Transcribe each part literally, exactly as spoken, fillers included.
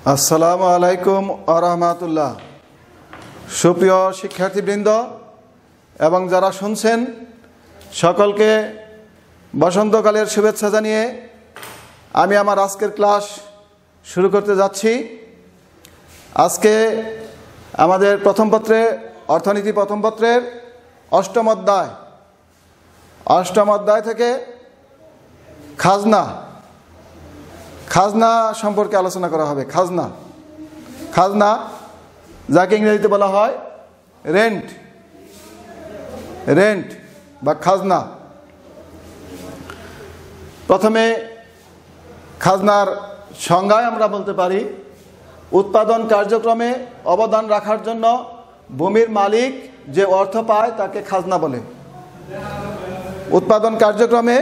আসসালামু আলাইকুম ওয়া রাহমাতুল্লাহ। সুপ্রিয় শিক্ষার্থীবৃন্দ এবং যারা শুনছেন সকলকে বসন্তকালের শুভেচ্ছা জানিয়ে আমি আমার আজকের ক্লাস শুরু করতে যাচ্ছি। আজকে আমাদের প্রথম পত্রে অর্থনীতি প্রথম পত্রের অষ্টম অধ্যায় অষ্টম অধ্যায় থেকে খাজনা খাজনা সম্পর্কে আলোচনা করা হবে। খাজনা খাজনা যাকে ইংরেজিতে বলা হয় রেন্ট রেন্ট বা খাজনা। প্রথমে খাজনার সংজ্ঞায় আমরা বলতে পারি উৎপাদন কার্যক্রমে অবদান রাখার জন্য ভূমির মালিক যে অর্থ পায় তাকে খাজনা বলে। উৎপাদন কার্যক্রমে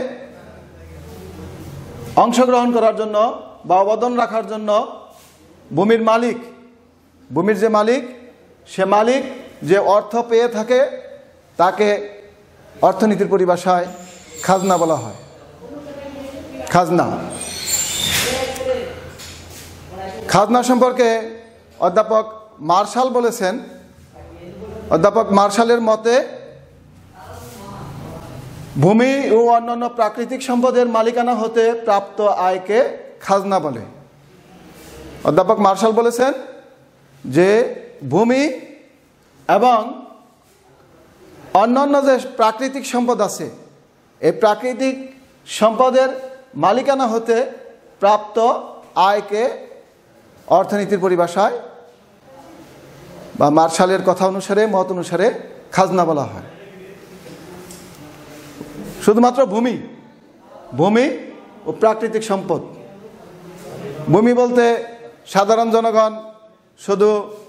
অংশগ্রহণ করার জন্য বা অবদান রাখার জন্য ভূমির মালিক ভূমির যে মালিক সে মালিক যে অর্থ পেয়ে থাকে তাকে অর্থনীতির পরিভাষায় খাজনা বলা হয়। খাজনা খাজনা সম্পর্কে অধ্যাপক মার্শাল বলেছেন, অধ্যাপক মার্শালের মতে ভূমি ও অন্যান্য প্রাকৃতিক সম্পদের মালিকানা হতে প্রাপ্ত আয়কে খাজনা বলে। অধ্যাপক মার্শাল বলেছেন যে ভূমি এবং অন্যান্য যে প্রাকৃতিক সম্পদ আছে এই প্রাকৃতিক সম্পদের মালিকানা হতে প্রাপ্ত আয়কে অর্থনীতির পরিভাষায় বা মার্শালের কথা অনুসারে মত অনুসারে খাজনা বলা হয়। শুধুমাত্র ভূমি ভূমি ও প্রাকৃতিক সম্পদ। ভূমি বলতে সাধারণ জনগণ শুধু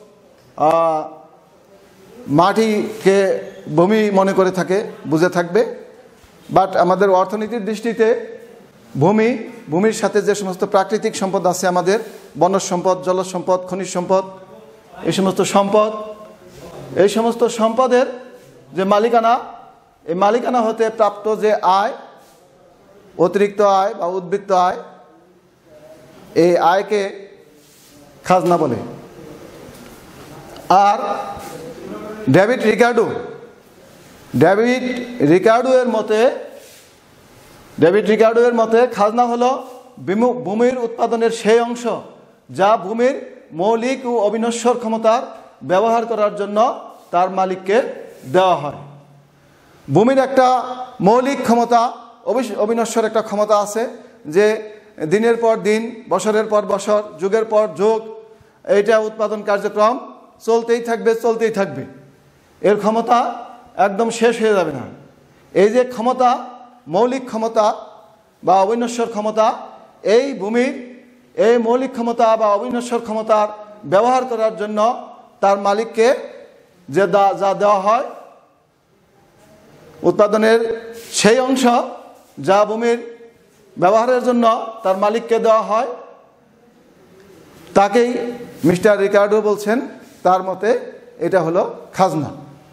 মাটিকে ভূমি মনে করে থাকে, বুঝে থাকবে। বাট আমাদের অর্থনীতির দৃষ্টিতে ভূমি ভূমির সাথে যে সমস্ত প্রাকৃতিক সম্পদ আছে, আমাদের বনজ সম্পদ, জলজ সম্পদ, খনিজ সম্পদ, এই সমস্ত সম্পদ এই সমস্ত সম্পদের যে মালিকানা, এই মালিকানা হতে প্রাপ্ত যে আয়, অতিরিক্ত আয় বা উদ্বৃত্ত আয়, এই আয়কে খাজনা বলে। আর ডেভিড রিকার্ডো ডেভিড রিকার্ডো এর মতে ডেভিড রিকার্ডো এর মতে খাজনা হলো ভূমির উৎপাদনের সেই অংশ যা ভূমির মৌলিক ও অবিনশ্বর ক্ষমতার ব্যবহার করার জন্য তার মালিককে দেওয়া হয়। ভূমির একটা মৌলিক ক্ষমতা, অবিনশ্বর একটা ক্ষমতা আছে যে দিনের পর দিন, বছরের পর বছর, যুগের পর যুগ এইটা উৎপাদন কার্যক্রম চলতেই থাকবে চলতেই থাকবে এর ক্ষমতা একদম শেষ হয়ে যাবে না। এই যে ক্ষমতা, মৌলিক ক্ষমতা বা অবিনশ্বর ক্ষমতা, এই ভূমির এই মৌলিক ক্ষমতা বা অবিনশ্বর ক্ষমতার ব্যবহার করার জন্য তার মালিককে যে যা দেওয়া হয়, উৎপাদনের সেই অংশ যা ভূমির ব্যবহারের জন্য তার মালিককে দেওয়া হয়, তাকেই মিস্টার রিকার্ডো বলছেন তার মতে এটা হলো খাজনা।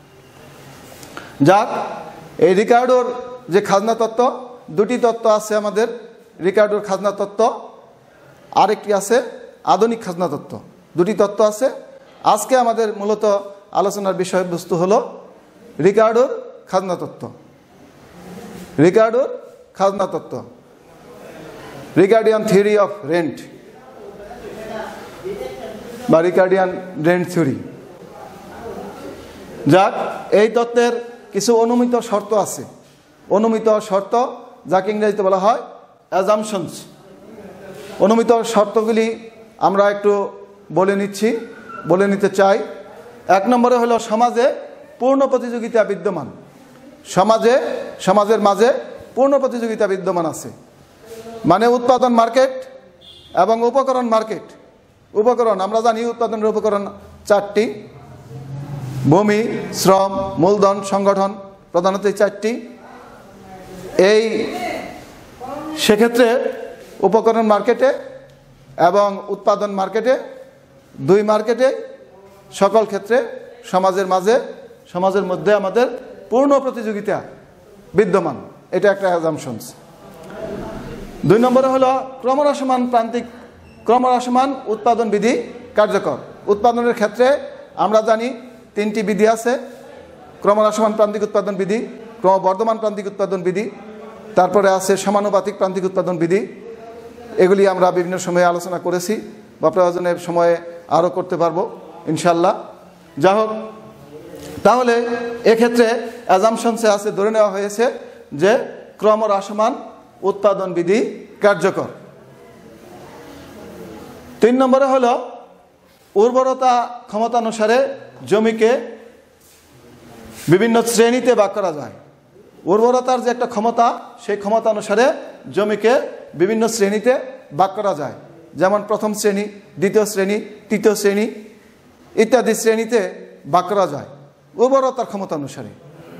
যাক, এই রিকার্ডোর যে খাজনা তত্ত্ব, দুটি তত্ত্ব আছে আমাদের রিকার্ডোর খাজনা তত্ত্ব, আরেকটি আছে আধুনিক খাজনা তত্ত্ব। দুটি তত্ত্ব আছে। আজকে আমাদের মূলত আলোচনার বিষয়বস্তু হলো রিকার্ডোর খাজনা তত্ত্ব। রিকার্ডোর খাজনা তত্ত্ব, রিকার্ডিয়ান থিওরি অফ রেন্ট বা রিকার্ডিয়ান রেন্ট থিওরি। যাক, এই তত্ত্বের কিছু অনুমিত শর্ত আছে। অনুমিত শর্ত যাকে ইংরেজিতে বলা হয় অ্যাজাম্পশনস। অনুমিত শর্তগুলি আমরা একটু বলে নিচ্ছি বলে নিতে চাই। এক নম্বরে হলো সমাজে পূর্ণ প্রতিযোগিতা বিদ্যমান। সমাজে সমাজের মাঝে পূর্ণ প্রতিযোগিতা বিদ্যমান আছে, মানে উৎপাদন মার্কেট এবং উপকরণ মার্কেট। উপকরণ আমরা জানি উৎপাদনের উপকরণ চারটি: ভূমি, শ্রম, মূলধন, সংগঠন, প্রধানত এই চারটি। এই সেক্ষেত্রে উপকরণ মার্কেটে এবং উৎপাদন মার্কেটে, দুই মার্কেটে সকল ক্ষেত্রে সমাজের মাঝে সমাজের মধ্যে আমাদের পূর্ণ প্রতিযোগিতা বিদ্যমান। এটা একটা অ্যাজাম্পশনস। দুই নম্বরে হলো ক্রমহ্রাসমান প্রান্তিক ক্রমহ্রাসমান উৎপাদন বিধি কার্যকর। উৎপাদনের ক্ষেত্রে আমরা জানি তিনটি বিধি আছে, ক্রমহ্রাসমান প্রান্তিক উৎপাদন বিধি, ক্রমবর্ধমান প্রান্তিক উৎপাদন বিধি, তারপরে আছে সমানুপাতিক প্রান্তিক উৎপাদন বিধি। এগুলি আমরা বিভিন্ন সময়ে আলোচনা করেছি বা প্রয়োজনের সময়ে আরও করতে পারবো ইনশাল্লাহ। যা হোক, তাহলে এক্ষেত্রে অ্যাজামশনসে আছে, ধরে নেওয়া হয়েছে যে ক্রমহ্রাসমান উৎপাদন বিধি কার্যকর। তিন নম্বরে হলো উর্বরতা ক্ষমতা অনুসারে জমিকে বিভিন্ন শ্রেণীতে ভাগ করা যায়। উর্বরতার যে একটা ক্ষমতা, সেই ক্ষমতা অনুসারে জমিকে বিভিন্ন শ্রেণীতে ভাগ করা যায়। যেমন প্রথম শ্রেণী, দ্বিতীয় শ্রেণী, তৃতীয় শ্রেণী ইত্যাদি শ্রেণীতে ভাগ করা যায় উর্বরতার ক্ষমতা অনুসারে।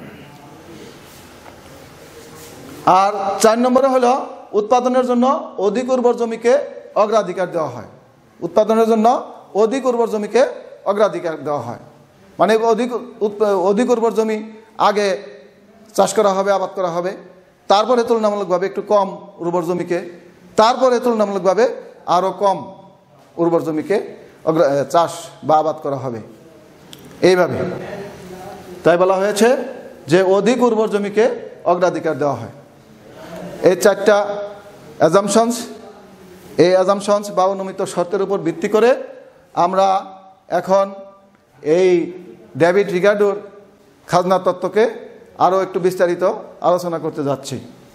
আর চার নম্বরে হলো উৎপাদনের জন্য অধিক উর্বর জমিকে অগ্রাধিকার দেওয়া হয়। উৎপাদনের জন্য অধিক উর্বর জমিকে অগ্রাধিকার দেওয়া হয়, মানে অধিক অধিক উর্বর জমি আগে চাষ করা হবে, আবাদ করা হবে, তারপরে তুলনামূলকভাবে একটু কম উর্বর জমিকে, তারপরে তুলনামূলকভাবে আরও কম উর্বর জমিকে চাষ বা আবাদ করা হবে, এইভাবে। তাই বলা হয়েছে যে অধিক উর্বর জমিকে অগ্রাধিকার দেওয়া হয়। এই চারটা অ্যাজামশনস, এই অ্যাজামশনস বা অনুমিত শর্তের উপর ভিত্তি করে আমরা এখন এই ডেভিড রিকার্ডোর খাজনা তত্ত্বকে আরও একটু বিস্তারিত আলোচনা করতে যাচ্ছি।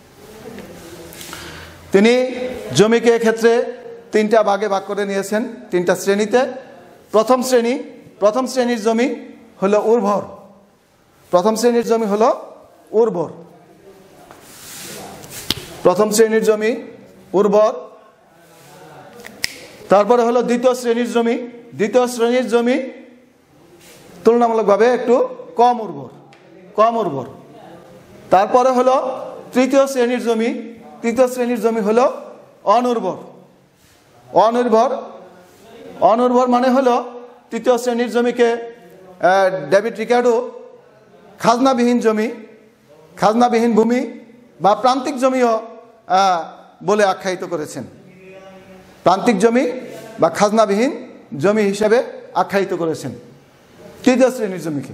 তিনি জমিকে ক্ষেত্রে তিনটা ভাগে ভাগ করে নিয়েছেন, তিনটা শ্রেণীতে। প্রথম শ্রেণী প্রথম শ্রেণীর জমি হলো উর্বর। প্রথম শ্রেণীর জমি হলো উর্বর প্রথম শ্রেণীর জমি উর্বর। তারপরে হলো দ্বিতীয় শ্রেণীর জমি। দ্বিতীয় শ্রেণীর জমি তুলনামূলকভাবে একটু কম উর্বর কম উর্বর তারপরে হলো তৃতীয় শ্রেণীর জমি। তৃতীয় শ্রেণীর জমি হলো অনুর্বর অনুর্বর অনুর্বর মানে হলো তৃতীয় শ্রেণীর জমিকে ডেভিড রিকার্ডো খাজনাবিহীন জমি, খাজনাবিহীন ভূমি বা প্রান্তিক জমিও বলে আখ্যায়িত করেছেন। প্রান্তিক জমি বা খাজনাবিহীন জমি হিসেবে আখ্যায়িত করেছেন তৃতীয় শ্রেণীর জমিকে।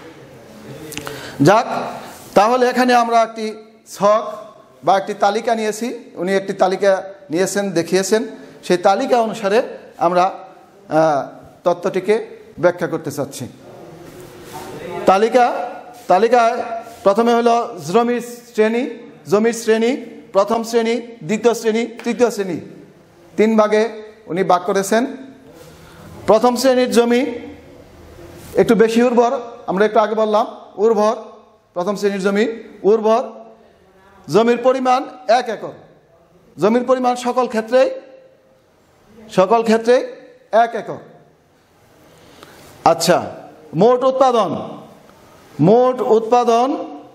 যাক, তাহলে এখানে আমরা একটি ছক বা একটি তালিকা নিয়েছি, উনি একটি তালিকা নিয়েছেন, দেখিয়েছেন। সেই তালিকা অনুসারে আমরা তত্ত্বটিকে ব্যাখ্যা করতে চাচ্ছি। তালিকা তালিকায় প্রথমে হলো জমির শ্রেণী জমির শ্রেণী প্রথম শ্রেণী, দ্বিতীয় শ্রেণী, তৃতীয় শ্রেণী, তিন ভাগে উনি ভাগ করেছেন। প্রথম শ্রেণীর জমি একটু বেশি উর্বর, আমরা একটু আগে বললাম উর্বর। প্রথম শ্রেণীর জমি উর্বর, জমির পরিমাণ এক একর। জমির পরিমাণ সকল ক্ষেত্রেই সকল ক্ষেত্রেই এক একর। আচ্ছা, মোট উৎপাদন মোট উৎপাদন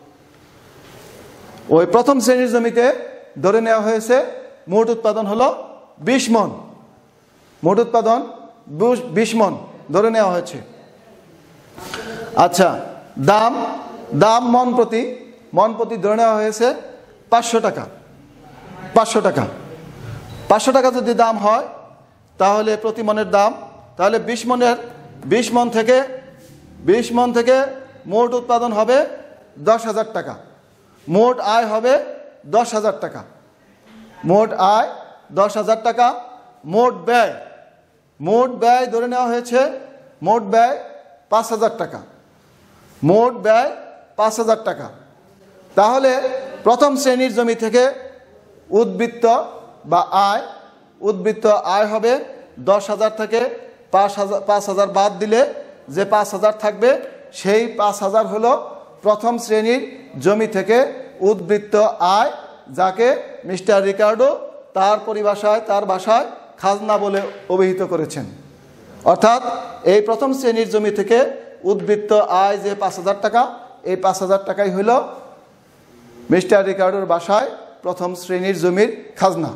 ওই প্রথম শ্রেণীর জমিতে ধরে নেওয়া হয়েছে মোট উৎপাদন হলো বিশ মন। মোট উৎপাদন বিশ মন ধরে নেওয়া হয়েছে। আচ্ছা, দাম দাম মন প্রতি মন প্রতি ধরে নেওয়া হয়েছে পাঁচশো টাকা পাঁচশো টাকা পাঁচশো টাকা যদি দাম হয় তাহলে প্রতি মনের দাম, তাহলে বিশ মনের বিশ মন থেকে বিশ মন থেকে মোট উৎপাদন হবে দশ হাজার টাকা। মোট আয় হবে দশ হাজার টাকা মোট আয় দশ হাজার টাকা। মোট ব্যয় মোট ব্যয় ধরে নেওয়া হয়েছে মোট ব্যয় পাঁচ হাজার টাকা মোট ব্যয় পাঁচ হাজার টাকা। তাহলে প্রথম শ্রেণীর জমি থেকে উদ্বৃত্ত বা আয় উদ্বৃত্ত আয় হবে দশ হাজার থেকে পাঁচ হাজার পাঁচ হাজার বাদ দিলে যে পাঁচ হাজার থাকবে, সেই পাঁচ হাজার হলো প্রথম শ্রেণীর জমি থেকে উদ্বৃত্ত আয়, যাকে মিস্টার রিকার্ডো তার পরিভাষায় তার ভাষায় খাজনা বলে অভিহিত করেছেন। অর্থাৎ এই প্রথম শ্রেণীর জমি থেকে উদ্বৃত্ত আয় যে পাঁচ হাজার টাকা, এই পাঁচ হাজার টাকাই হলো মিস্টার রিকার্ডোর ভাষায় প্রথম শ্রেণীর জমির খাজনা।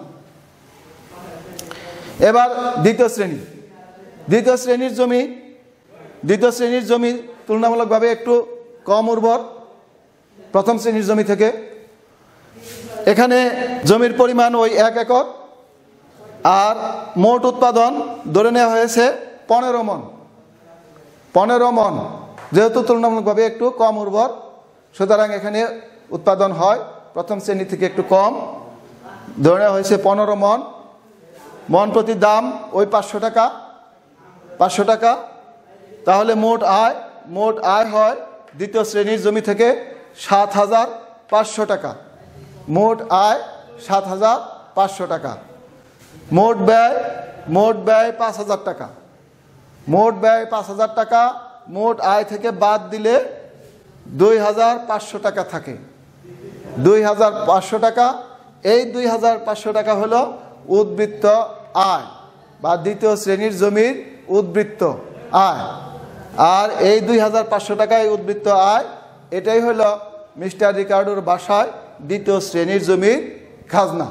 এবার দ্বিতীয় শ্রেণী দ্বিতীয় শ্রেণীর জমি দ্বিতীয় শ্রেণীর জমি তুলনামূলকভাবে একটু কম উর্বর প্রথম শ্রেণীর জমি থেকে। এখানে জমির পরিমাণ ওই এক একর। আর মোট উৎপাদন ধরে নেওয়া হয়েছে পনেরো মন পনেরো মন যেহেতু তুলনামূলকভাবে একটু কম উর্বর, সুতরাং এখানে উৎপাদন হয় প্রথম শ্রেণী থেকে একটু কম, ধরে নেওয়া হয়েছে পনেরো মন। মন প্রতি দাম ওই পাঁচশো টাকা পাঁচশো টাকা তাহলে মোট আয় মোট আয় হয় দ্বিতীয় শ্রেণীর জমি থেকে সাত হাজার পাঁচশো টাকা। মোট আয় সাত হাজার পাঁচশো টাকা। মোট ব্যয় মোট ব্যয় পাঁচ হাজার টাকা। মোট ব্যয় পাঁচ হাজার টাকা। মোট আয় থেকে বাদ দিলে দুই হাজার পাঁচশো টাকা থাকে। দুই হাজার পাঁচশো টাকা। এই দুই হাজার পাঁচশো টাকা হলো উদ্বৃত্ত আয় বা দ্বিতীয় শ্রেণীর জমির উদ্বৃত্ত আয়। আর এই দুই হাজার পাঁচশো টাকায় উদ্বৃত্ত আয়, এটাই হলো মিস্টার রিকার্ডোর ভাষায় দ্বিতীয় শ্রেণীর জমির খাজনা।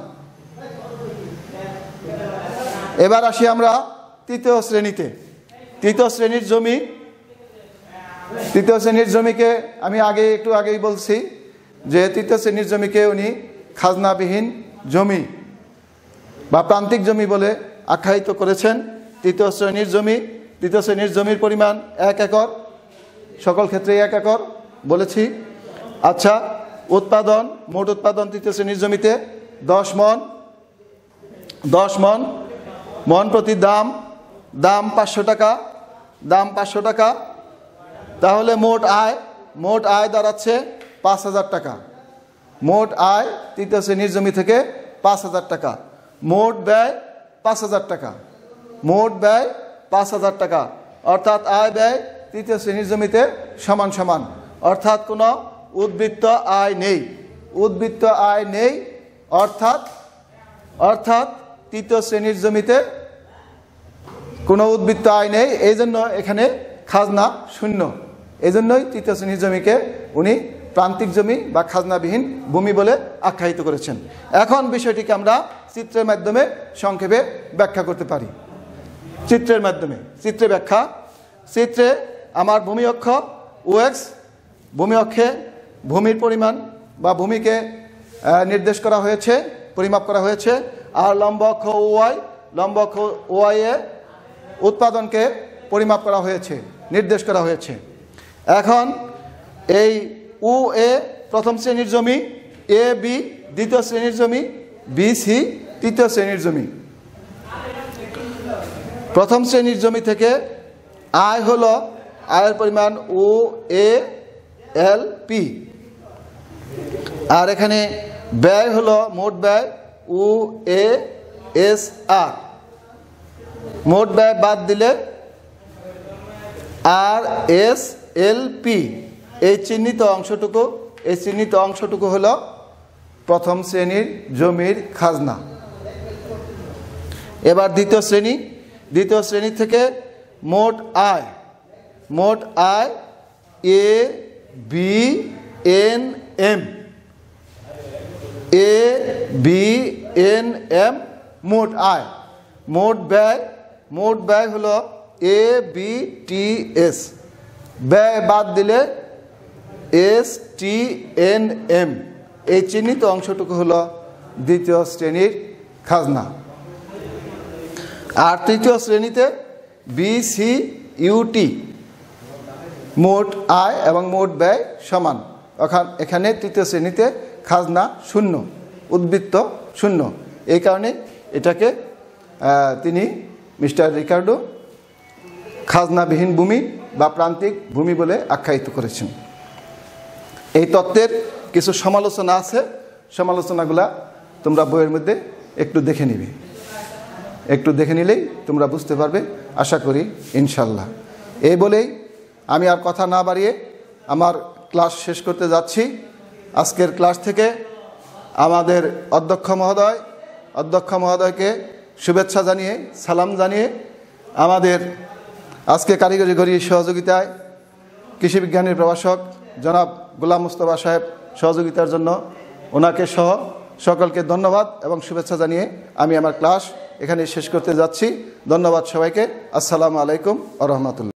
এবার আসি আমরা তৃতীয় শ্রেণীতে। তৃতীয় শ্রেণীর জমি তৃতীয় শ্রেণীর জমিকে আমি আগে একটু আগেই বলছি যে তৃতীয় শ্রেণীর জমিকে উনি খাজনাবিহীন জমি বা প্রান্তিক জমি বলে আখ্যায়িত করেছেন। তৃতীয় শ্রেণীর জমি তৃতীয় শ্রেণীর জমির পরিমাণ এক একর, সকল ক্ষেত্রে এক একর বলেছি। আচ্ছা, উৎপাদন মোট উৎপাদন তৃতীয় শ্রেণীর জমিতে দশ মন দশ মন মন প্রতি দাম দাম পাঁচশো টাকা দাম পাঁচশো টাকা তাহলে মোট আয় মোট আয় দাঁড়াচ্ছে পাঁচ হাজার টাকা। মোট আয় তৃতীয় শ্রেণীর জমি থেকে পাঁচ হাজার টাকা। মোট ব্যয় পাঁচ হাজার টাকা। মোট ব্যয় পাঁচ হাজার টাকা অর্থাৎ আয় ব্যয় তৃতীয় শ্রেণীর জমিতে সমান সমান, অর্থাৎ কোনো উদ্বৃত্ত আয় নেই উদ্বৃত্ত আয় নেই অর্থাৎ অর্থাৎ তৃতীয় শ্রেণীর জমিতে কোনো উদ্বৃত্ত আয় নেই, এই জন্য এখানে খাজনা শূন্য। এই জন্যই তৃতীয় শ্রেণীর জমিকে উনি প্রান্তিক জমি বা খাজনাবিহীন ভূমি বলে আখ্যায়িত করেছেন। এখন বিষয়টিকে আমরা চিত্রের মাধ্যমে সংক্ষেপে ব্যাখ্যা করতে পারি। চিত্রের মাধ্যমে চিত্রে ব্যাখ্যা। চিত্রে আমার ভূমি অক্ষ ওএক্স, ভূমি অক্ষে ভূমির পরিমাণ বা ভূমিকে নির্দেশ করা হয়েছে, পরিমাপ করা হয়েছে। আর লম্ব অক্ষ ওয়াই, লম্ব অক্ষ ওয়াই এ উৎপাদনকে পরিমাপ করা হয়েছে, নির্দেশ করা হয়েছে। এখন এই উ এ প্রথম শ্রেণীর জমি, এ বি দ্বিতীয় শ্রেণীর জমি, বি সি তৃতীয় শ্রেণীর জমি। প্রথম শ্রেণীর জমি থেকে আয় হলো আয়ের পরিমাণ ও এ এল পি, আর এখানে ব্যয় হলো মোট ব্যয় ও এ এস আর। মোট ব্যয় বাদ দিলে আর এস এল পি, এই চিহ্নিত অংশটুকু এই চিহ্নিত অংশটুকু হলো প্রথম শ্রেণীর জমির খাজনা। এবার দ্বিতীয় শ্রেণী দ্বিতীয় শ্রেণী থেকে মোট আয় মোট আয় A B N M A B N M মোট আয়। মোট ব্যয় মোট ব্যয় হলো এ বি টি এস, ব্যয় বাদ দিলে এস টি এন এম, এই চিহ্নিত অংশটুকু হলো দ্বিতীয় শ্রেণীর খাজনা। আর তৃতীয় শ্রেণীতে বি সি ইউটি, মোট আয় এবং মোট ব্যয় সমান। এখানে তৃতীয় শ্রেণীতে খাজনা শূন্য, উদ্বৃত্ত শূন্য। এই কারণে এটাকে তিনি মিস্টার রিকার্ডো খাজনাবিহীন ভূমি বা প্রান্তিক ভূমি বলে আখ্যায়িত করেছেন। এই তত্ত্বের কিছু সমালোচনা আছে, সমালোচনাগুলা তোমরা বইয়ের মধ্যে একটু দেখে নিবে, একটু দেখে নিলেই তোমরা বুঝতে পারবে আশা করি ইনশাল্লাহ। এই বলেই আমি আর কথা না বাড়িয়ে আমার ক্লাস শেষ করতে যাচ্ছি। আজকের ক্লাস থেকে আমাদের অধ্যক্ষ মহোদয় অধ্যক্ষ মহোদয়কে শুভেচ্ছা জানিয়ে, সালাম জানিয়ে, আমাদের আজকে কারিগরি ঘড়ির সহযোগিতায় কৃষি বিজ্ঞানের প্রভাষক জনাব গোলাম মুস্তফা সাহেব সহযোগিতার জন্য ওনাকে সহ সকলকে ধন্যবাদ এবং শুভেচ্ছা জানিয়ে আমি আমার ক্লাস এখানে শেষ করতে যাচ্ছি। ধন্যবাদ সবাইকে। আসসালামু আলাইকুম ওয়া রাহমাতুল্লাহ।